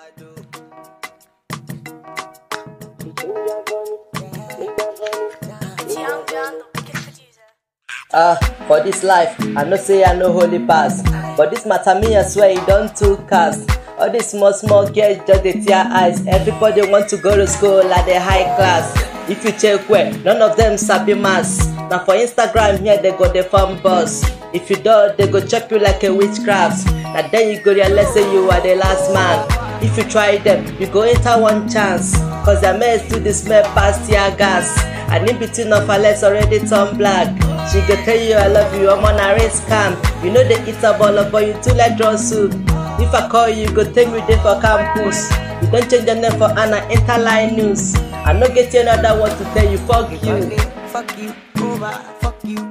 For this life, I know say I know holy pass, but this matter me I swear it don't too cast. All these small girls just dey tear eyes. Everybody want to go to school like the high class. If you check well, none of them sabi mass. Now for Instagram here they go the fun boss. If you don't, they go chop you like a witchcraft. Now then you go realize say you are the last man. If you try them, you go enter one chance. Cause their mates do the smell past tear gas. And in between of her legs already turn black. She go tell you I love you, I'm on a race cam. You know they eat a ball but you too like draw soup. If I call you, go take me there for campus. You don't change your name for Anna, interline news. I no get you another one to tell you, fuck you. Fuck you, over, fuck you.